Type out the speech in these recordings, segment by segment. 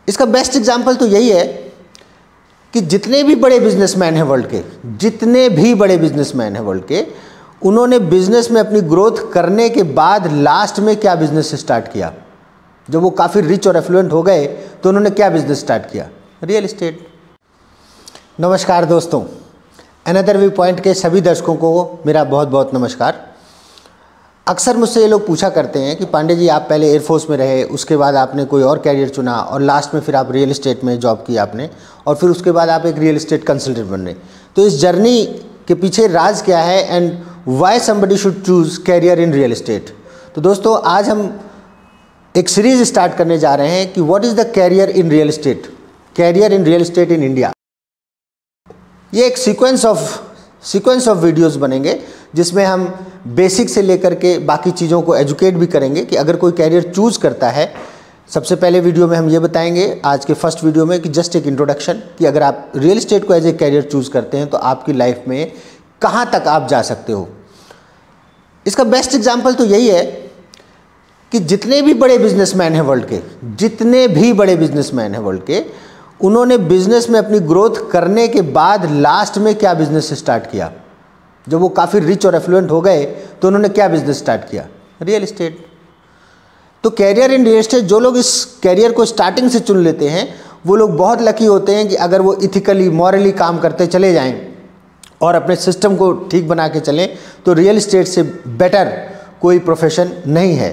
इसका best example तो यही है कि जितने भी बड़े बिजनेसमैन हैं वर्ल्ड के, जितने भी बड़े बिजनेसमैन हैं वर्ल्ड के, उन्होंने बिजनेस में अपनी ग्रोथ करने के बाद लास्ट में क्या बिजनेस स्टार्ट किया। जब वो काफ़ी रिच और एफ्लुएंट हो गए तो उन्होंने क्या बिजनेस स्टार्ट किया? Real estate. नमस्कार दोस्तों, अनदर व्यू पॉइंट के सभी दर्शकों को मेरा बहुत बहुत नमस्कार। अक्सर मुझसे ये लोग पूछा करते हैं कि पांडे जी, आप पहले एयरफोर्स में रहे, उसके बाद आपने कोई और कैरियर चुना और लास्ट में फिर आप रियल एस्टेट में जॉब की आपने, और फिर उसके बाद आप एक रियल एस्टेट कंसल्टेंट बन रहे। तो इस जर्नी के पीछे राज क्या है and why somebody should choose career in real estate. तो दोस्तों, आज हम एक सीरीज स्टार्ट करने जा रहे हैं कि what is the career in real estate, career in real estate in India. ये एक सीक्वेंस ऑफ वीडियोस बनेंगे जिसमें हम बेसिक से लेकर के बाकी चीज़ों को एजुकेट भी करेंगे कि अगर कोई कैरियर चूज़ करता है। सबसे पहले वीडियो में हम ये बताएंगे, आज के फर्स्ट वीडियो में, कि जस्ट एक इंट्रोडक्शन कि अगर आप रियल एस्टेट को एज ए कैरियर चूज़ करते हैं तो आपकी लाइफ में कहाँ तक आप जा सकते हो। इसका बेस्ट एग्जाम्पल तो यही है कि जितने भी बड़े बिजनेसमैन हैं वर्ल्ड के, जितने भी बड़े बिजनेसमैन हैं वर्ल्ड के, उन्होंने बिजनेस में अपनी ग्रोथ करने के बाद लास्ट में क्या बिजनेस स्टार्ट किया। जब वो काफ़ी रिच और एफ्लुएंट हो गए तो उन्होंने क्या बिजनेस स्टार्ट किया? Real estate. तो कैरियर इन रियल एस्टेट, जो लोग इस कैरियर को स्टार्टिंग से चुन लेते हैं वो लोग बहुत लकी होते हैं कि अगर वो इथिकली मॉरली काम करते चले जाएं और अपने सिस्टम को ठीक बना के चलें तो रियल एस्टेट से बेटर कोई प्रोफेशन नहीं है।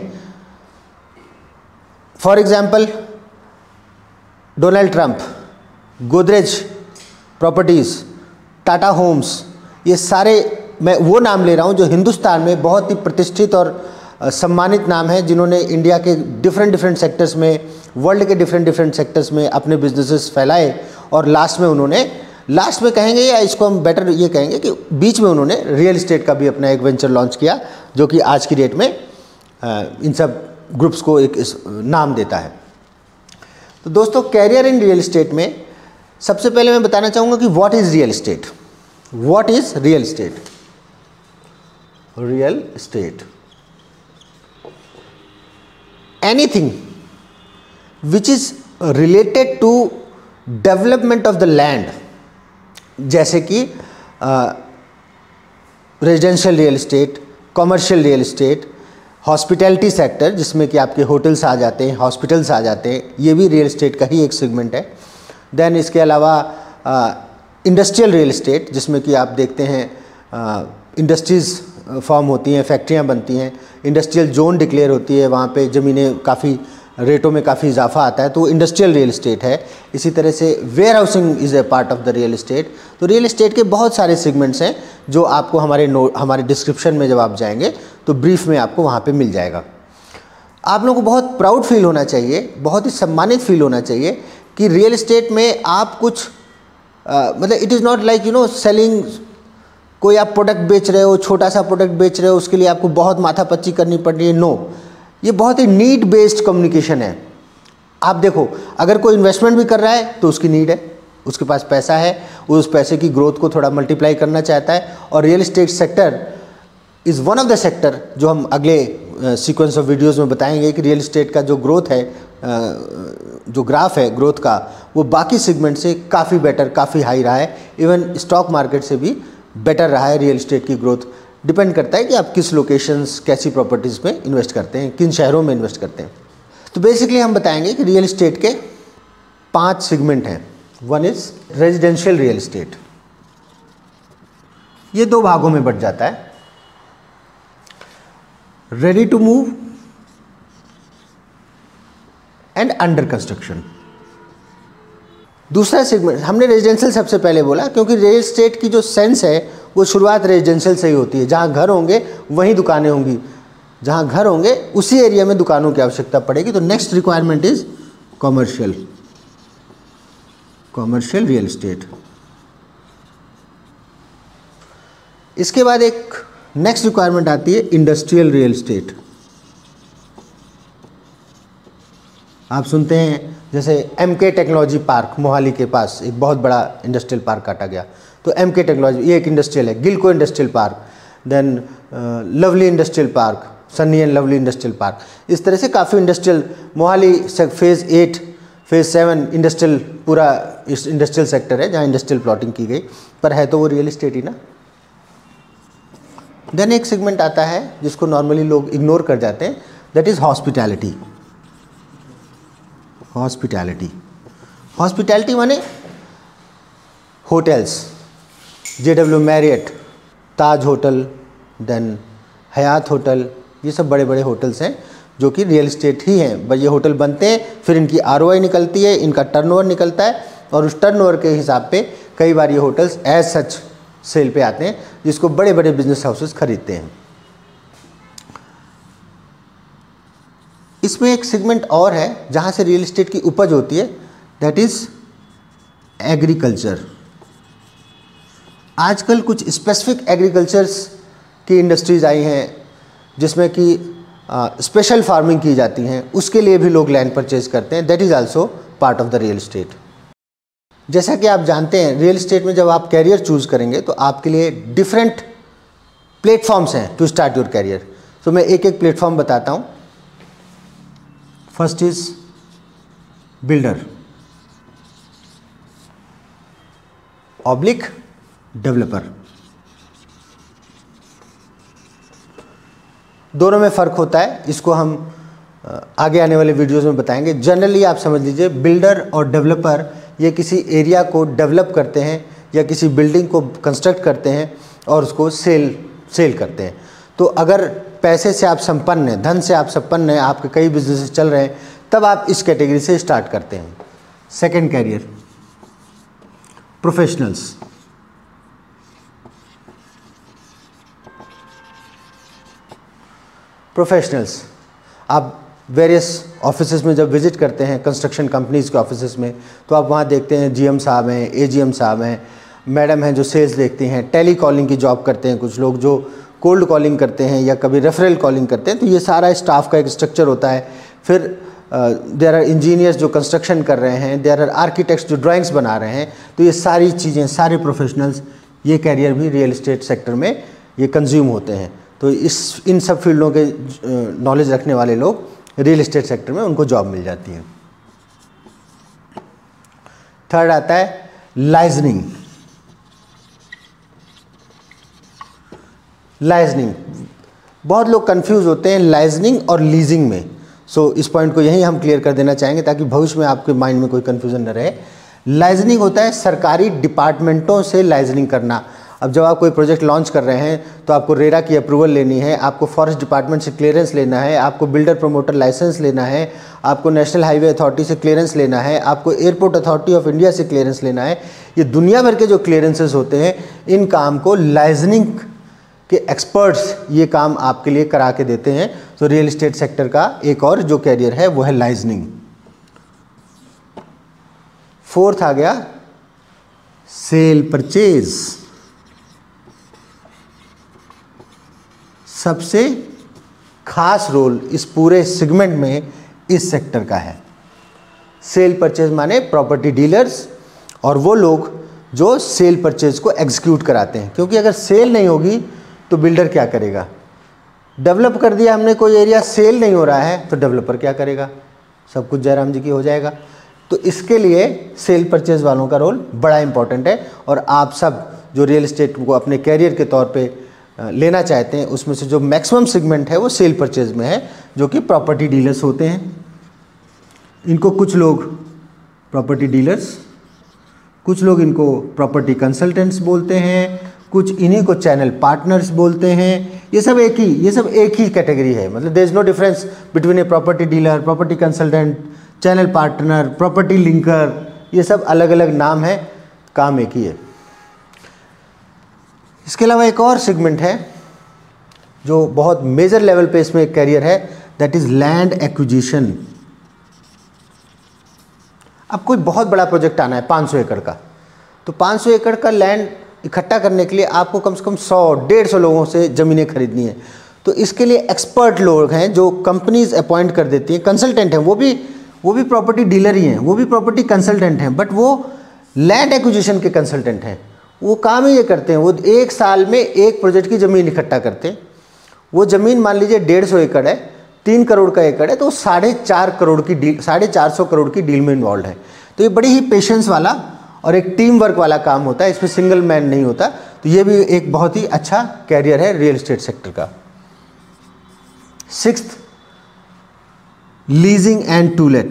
For example, Donald Trump, Godrej Properties, Tata Homes, ये सारे मैं वो नाम ले रहा हूँ जो हिंदुस्तान में बहुत ही प्रतिष्ठित और सम्मानित नाम है, जिन्होंने इंडिया के डिफरेंट सेक्टर्स में, वर्ल्ड के डिफरेंट सेक्टर्स में अपने बिजनेसेस फैलाए और लास्ट में कहेंगे, या इसको हम बेटर ये कहेंगे कि बीच में उन्होंने रियल एस्टेट का भी अपना एक वेंचर लॉन्च किया, जो कि आज की डेट में इन सब ग्रुप्स को एक नाम देता है। तो दोस्तों, कैरियर इन रियल एस्टेट में सबसे पहले मैं बताना चाहूँगा कि what is real estate. What is real estate? Real estate, anything which is related to development of the land, जैसे कि residential real estate, commercial real estate, hospitality sector जिसमें कि आपके होटल्स आ जाते हैं, हॉस्पिटल्स आ जाते हैं, ये भी रियल एस्टेट का ही एक सेगमेंट है। देन इसके अलावा इंडस्ट्रियल रियल एस्टेट, जिसमें कि आप देखते हैं इंडस्ट्रीज़ फॉर्म होती हैं, फैक्ट्रियाँ बनती हैं, इंडस्ट्रियल जोन डिक्लेयर होती है, वहाँ पे ज़मीनें काफ़ी रेटों में काफ़ी इजाफा आता है, तो वो इंडस्ट्रियल रियल एस्टेट है। इसी तरह से warehousing is a part of the real estate. तो रियल एस्टेट के बहुत सारे सेगमेंट्स हैं जो आपको हमारे डिस्क्रिप्शन में जब आप जाएंगे तो ब्रीफ में आपको वहाँ पे मिल जाएगा। आप लोगों को बहुत प्राउड फील होना चाहिए, बहुत ही सम्मानित फील होना चाहिए कि रियल एस्टेट में आप कुछ मतलब it is not like selling, कोई आप प्रोडक्ट बेच रहे हो, छोटा सा प्रोडक्ट बेच रहे हो, उसके लिए आपको बहुत माथापच्ची करनी पड़ रही है। नो, ये बहुत ही नीड बेस्ड कम्युनिकेशन है। आप देखो, अगर कोई इन्वेस्टमेंट भी कर रहा है तो उसकी नीड है, उसके पास पैसा है, वो उस पैसे की ग्रोथ को थोड़ा मल्टीप्लाई करना चाहता है। और real estate sector is one of the sector जो हम अगले सीक्वेंस ऑफ वीडियोज़ में बताएंगे कि रियल एस्टेट का जो ग्रोथ है, जो ग्राफ है ग्रोथ का, वो बाकी सेगमेंट से काफ़ी बेटर, काफ़ी हाई रहा है। इवन स्टॉक मार्केट से भी बेटर रहा है रियल एस्टेट की ग्रोथ। डिपेंड करता है कि आप किस लोकेशंस, कैसी प्रॉपर्टीज़ में इन्वेस्ट करते हैं, किन शहरों में इन्वेस्ट करते हैं। तो बेसिकली हम बताएंगे कि रियल एस्टेट के 5 सेगमेंट हैं। One is residential real estate, ये 2 भागों में बट जाता है, ready to move and under construction. दूसरा सेगमेंट हमने रेजिडेंशियल सबसे पहले बोला क्योंकि रियल एस्टेट की जो सेंस है वो शुरुआत रेजिडेंशियल से ही होती है। जहाँ घर होंगे वहीं दुकानें होंगी, जहाँ घर होंगे उसी एरिया में दुकानों की आवश्यकता पड़ेगी। तो next requirement is commercial real estate. इसके बाद एक नेक्स्ट रिक्वायरमेंट आती है इंडस्ट्रियल रियल एस्टेट। आप सुनते हैं जैसे MK टेक्नोलॉजी पार्क मोहाली के पास एक बहुत बड़ा इंडस्ट्रियल पार्क काटा गया, तो MK टेक्नोलॉजी ये एक इंडस्ट्रियल है। Gillco industrial park, then Lovely industrial park, Sunny and Lovely industrial park, इस तरह से काफ़ी industrial. Mohali phase 8, phase 7 industrial, पूरा इंडस्ट्रियल सेक्टर है जहाँ इंडस्ट्रियल प्लॉटिंग की गई, पर है तो वो रियल एस्टेट ही ना। देन एक सेगमेंट आता है जिसको नॉर्मली लोग इग्नोर कर जाते हैं, दैट इज़ हॉस्पिटैलिटी। हॉस्पिटैलिटी माने hotels, JW Marriott, Taj hotel, then Hyatt hotel, ये सब बड़े बड़े होटल्स हैं जो कि रियल एस्टेट ही हैं। बस ये होटल बनते हैं, फिर इनकी ROI निकलती है, इनका टर्नओवर निकलता है, और उस टर्नओवर के हिसाब पे कई बार ये होटल्स एज सच सेल पे आते हैं, जिसको बड़े बड़े बिजनेस हाउसेस खरीदते हैं। इसमें एक सेगमेंट और है जहाँ से रियल एस्टेट की उपज होती है, दैट इज़ एग्रीकल्चर। आजकल कुछ स्पेसिफिक एग्रीकल्चर्स की इंडस्ट्रीज़ आई हैं जिसमें कि स्पेशल फार्मिंग की जाती हैं, उसके लिए भी लोग लैंड परचेज करते हैं, that is also part of the real estate. जैसा कि आप जानते हैं रियल एस्टेट में जब आप कैरियर चूज़ करेंगे तो आपके लिए डिफरेंट प्लेटफॉर्म्स हैं टू स्टार्ट योर कैरियर। तो मैं एक एक प्लेटफॉर्म बताता हूँ। First is builder oblique developer. दोनों में फ़र्क होता है, इसको हम आगे आने वाले वीडियोस में बताएंगे। जनरली आप समझ लीजिए बिल्डर और डेवलपर ये किसी एरिया को डेवलप करते हैं या किसी बिल्डिंग को कंस्ट्रक्ट करते हैं और उसको सेल करते हैं। तो अगर पैसे से आप संपन्न हैं, धन से आप संपन्न हैं, आपके कई बिजनेस चल रहे हैं, तब आप इस कैटेगरी से स्टार्ट करते हैं। Second career professionals. आप वेरियस ऑफिसेज में जब विज़िट करते हैं, कंस्ट्रक्शन कंपनीज़ के ऑफिसेज में, तो आप वहाँ देखते हैं GM साहब हैं, AGM साहब हैं, मैडम हैं जो सेल्स देखती हैं, टेली कॉलिंग की जॉब करते हैं कुछ लोग, जो कोल्ड कॉलिंग करते हैं या कभी रेफरल कॉलिंग करते हैं। तो ये सारा स्टाफ का एक स्ट्रक्चर होता है। फिर देयर आर इंजीनियर्स जो कंस्ट्रक्शन कर रहे हैं, देयर आर आर्किटेक्ट्स जो ड्राइंग्स बना रहे हैं। तो ये सारी चीज़ें, सारे प्रोफेशनल्स, ये कैरियर भी रियल एस्टेट सेक्टर में ये कंज्यूम होते हैं। तो इन सब फील्डों के नॉलेज रखने वाले लोग रियल एस्टेट सेक्टर में उनको जॉब मिल जाती है। थर्ड आता है लाइजनिंग। बहुत लोग कंफ्यूज होते हैं लाइजनिंग और लीजिंग में। सो इस पॉइंट को यहीं हम क्लियर कर देना चाहेंगे ताकि भविष्य में आपके माइंड में कोई कंफ्यूजन न रहे। लाइजनिंग होता है सरकारी डिपार्टमेंटों से लाइजनिंग करना। अब जब आप कोई प्रोजेक्ट लॉन्च कर रहे हैं तो आपको रेरा की अप्रूवल लेनी है, आपको फॉरेस्ट डिपार्टमेंट से क्लियरेंस लेना है, आपको बिल्डर प्रमोटर लाइसेंस लेना है, आपको नेशनल हाईवे अथॉरिटी से क्लियरेंस लेना है, आपको एयरपोर्ट अथॉरिटी ऑफ इंडिया से क्लियरेंस लेना है। ये दुनिया भर के जो क्लियरेंसेस होते हैं, इन काम को लाइजनिंग के एक्सपर्ट्स ये काम आपके लिए करा के देते हैं। तो रियल एस्टेट सेक्टर का एक और जो कैरियर है वो है लाइजनिंग। फोर्थ आ गया सेल परचेज। सबसे खास रोल इस पूरे सेगमेंट में इस सेक्टर का है। सेल परचेज माने प्रॉपर्टी डीलर्स और वो लोग जो सेल परचेज को एग्जीक्यूट कराते हैं। क्योंकि अगर सेल नहीं होगी तो बिल्डर क्या करेगा? डेवलप कर दिया हमने कोई एरिया, सेल नहीं हो रहा है तो डेवलपर क्या करेगा? सब कुछ जयराम जी की हो जाएगा। तो इसके लिए सेल परचेज वालों का रोल बड़ा इंपॉर्टेंट है। और आप सब जो रियल एस्टेट को अपने कैरियर के तौर पे लेना चाहते हैं, उसमें से जो मैक्सिमम सेगमेंट है वो सेल परचेज में है, जो कि प्रॉपर्टी डीलर्स होते हैं। इनको कुछ लोग प्रॉपर्टी डीलर्स, कुछ लोग इनको प्रॉपर्टी कंसल्टेंट्स बोलते हैं, कुछ इन्हीं को चैनल पार्टनर्स बोलते हैं। ये सब एक ही कैटेगरी है। मतलब there is no difference between a property dealer, property consultant, channel partner, property linker. ये सब अलग अलग नाम है, काम एक ही है। इसके अलावा एक और सेगमेंट है जो बहुत मेजर लेवल पे इसमें एक कैरियर है, दैट इज लैंड एक्विजिशन। अब कोई बहुत बड़ा प्रोजेक्ट आना है 500 एकड़ का, तो 500 एकड़ का लैंड इकट्ठा करने के लिए आपको कम से कम 100-150 लोगों से ज़मीनें खरीदनी है। तो इसके लिए एक्सपर्ट लोग हैं जो कंपनीज अपॉइंट कर देती हैं, कंसल्टेंट हैं, वो भी प्रॉपर्टी डीलर ही हैं, वो भी प्रॉपर्टी कंसल्टेंट हैं, बट वो लैंड एक्विजिशन के कंसल्टेंट हैं। वो काम ही ये करते हैं, वो एक साल में एक प्रोजेक्ट की ज़मीन इकट्ठा करते हैं। वो ज़मीन मान लीजिए 150 एकड़ है, 3 करोड़ का एकड़ है तो 4.5 करोड़ की डील, 450 करोड़ की डील में इन्वॉल्व है। तो ये बड़ी ही पेशेंस वाला और एक टीम वर्क वाला काम होता है, इसमें सिंगल मैन नहीं होता। तो ये भी एक बहुत ही अच्छा कैरियर है रियल एस्टेट सेक्टर का। 6th, leasing and to let.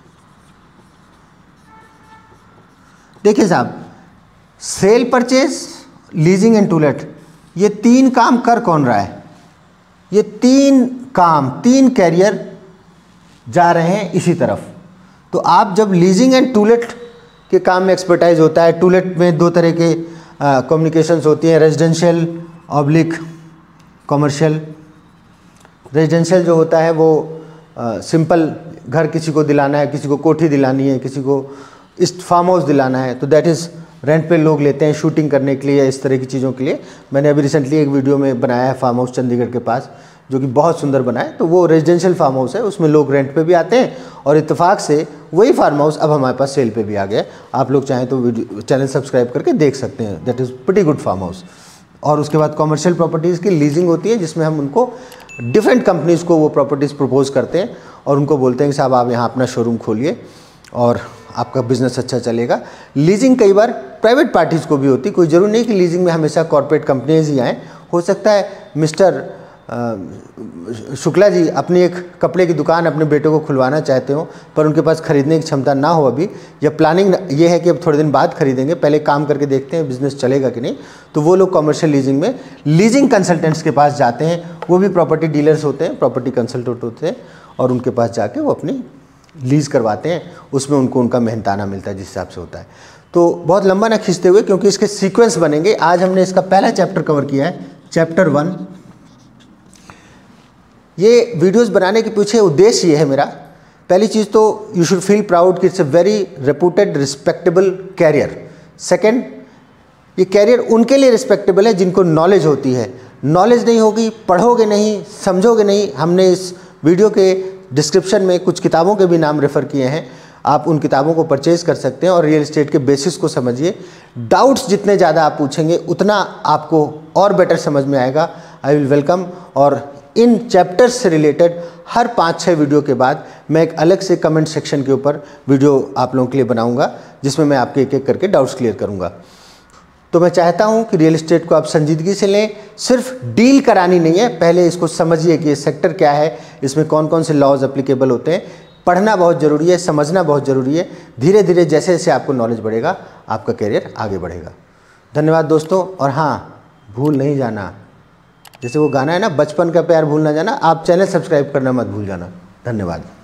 देखिए साहब, sale purchase, leasing and to let, ये 3 काम कर कौन रहा है? ये 3 काम, 3 कैरियर जा रहे हैं इसी तरफ। तो आप जब लीजिंग एंड टू लेट के काम में एक्सपर्टाइज होता है, टू लेट में 2 तरह के कम्युनिकेशंस होती हैं, रेजिडेंशियल ऑब्लिक कमर्शियल। रेजिडेंशियल जो होता है वो सिंपल घर किसी को दिलाना है, किसी को कोठी दिलानी है, किसी को इस फार्म हाउस दिलाना है, तो दैट इज़ रेंट पे लोग लेते हैं शूटिंग करने के लिए या इस तरह की चीज़ों के लिए। मैंने अभी रिसेंटली एक वीडियो में बनाया है फार्म हाउस चंडीगढ़ के पास, जो कि बहुत सुंदर बना है। तो वो रेजिडेंशियल फार्म हाउस है, उसमें लोग रेंट पे भी आते हैं और इत्तेफाक से वही फार्म हाउस अब हमारे पास सेल पे भी आ गया। आप लोग चाहें तो वीडियो चैनल सब्सक्राइब करके देख सकते हैं, that is pretty good farmhouse. और उसके बाद कॉमर्शियल प्रॉपर्टीज़ की लीजिंग होती है, जिसमें हम उनको डिफरेंट कंपनीज़ को वो प्रॉपर्टीज़ प्रपोज करते हैं और उनको बोलते हैं कि साहब आप यहाँ अपना शोरूम खोलिए और आपका बिजनेस अच्छा चलेगा। लीजिंग कई बार प्राइवेट पार्टीज़ को भी होती, कोई ज़रूरी नहीं कि लीजिंग में हमेशा कॉर्पोरेट कंपनीज ही आएँ। हो सकता है मिस्टर शुक्ला जी अपनी एक कपड़े की दुकान अपने बेटे को खुलवाना चाहते हो, पर उनके पास खरीदने की क्षमता ना हो अभी, या प्लानिंग ये है कि अब थोड़े दिन बाद खरीदेंगे, पहले काम करके देखते हैं बिज़नेस चलेगा कि नहीं, तो वो लोग कमर्शियल लीजिंग में लीजिंग कंसल्टेंट्स के पास जाते हैं। वो भी प्रॉपर्टी डीलर्स होते हैं, प्रॉपर्टी कंसल्टेंट होते हैं, और उनके पास जाके वो अपनी लीज़ करवाते हैं। उसमें उनको उनका मेहनताना मिलता है जिस हिसाब से होता है। तो बहुत लंबा ना खींचते हुए, क्योंकि इसके सीक्वेंस बनेंगे, आज हमने इसका पहला चैप्टर कवर किया है, चैप्टर 1। ये वीडियोस बनाने के पीछे उद्देश्य ये है मेरा, पहली चीज़ तो यू शुड फील प्राउड कि it's a very reputed respectable career. Second, ये कैरियर उनके लिए रिस्पेक्टेबल है जिनको नॉलेज होती है। नॉलेज नहीं होगी, पढ़ोगे नहीं, समझोगे नहीं। हमने इस वीडियो के डिस्क्रिप्शन में कुछ किताबों के भी नाम रेफ़र किए हैं, आप उन किताबों को परचेज़ कर सकते हैं और रियल एस्टेट के बेसिस को समझिए। डाउट्स जितने ज़्यादा आप पूछेंगे उतना आपको और बेटर समझ में आएगा। I will welcome. और इन चैप्टर्स से रिलेटेड हर 5-6 वीडियो के बाद मैं एक अलग से कमेंट सेक्शन के ऊपर वीडियो आप लोगों के लिए बनाऊंगा, जिसमें मैं आपके एक एक करके डाउट्स क्लियर करूंगा। तो मैं चाहता हूं कि रियल एस्टेट को आप संजीदगी से लें, सिर्फ डील करानी नहीं है, पहले इसको समझिए कि ये सेक्टर क्या है, इसमें कौन कौन से लॉज एप्लीकेबल होते हैं। पढ़ना बहुत ज़रूरी है, समझना बहुत ज़रूरी है। धीरे धीरे जैसे जैसे आपको नॉलेज बढ़ेगा, आपका करियर आगे बढ़ेगा। धन्यवाद दोस्तों। और हाँ, भूल नहीं जाना, जैसे वो गाना है ना, बचपन का प्यार भूल ना जाना, आप चैनल सब्सक्राइब करना मत भूल जाना। धन्यवाद।